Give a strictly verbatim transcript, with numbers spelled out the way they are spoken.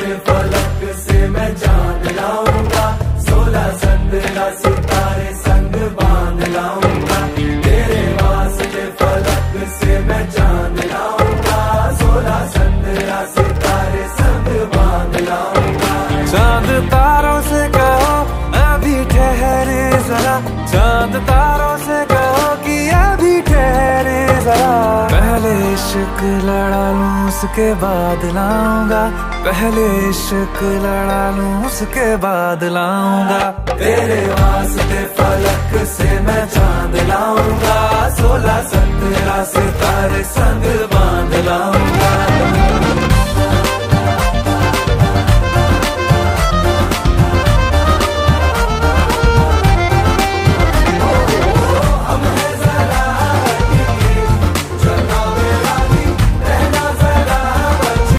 के फलक से मैं चांद लाऊंगा, सोलह संद्रा सितारे संग बांध लाऊंगा। तेरे वास्ते फलक से मैं चांद लाऊंगा, सोलह संद्रा सितारे संग बांध लाऊंगा। चांद तारों से कहो अभी ठहरे जरा, चांद तारों से कहो कि अभी ठहरे जरा। पहले इश्क लड़ा लूं उसके बाद लाऊंगा, पहले इश्क लड़ा लूं उसके बाद लाऊंगा। तेरे वास्ते फलक से मैं चांद लाऊंगा, सोलह संद्रा सितारे संग बांध लाऊंगा।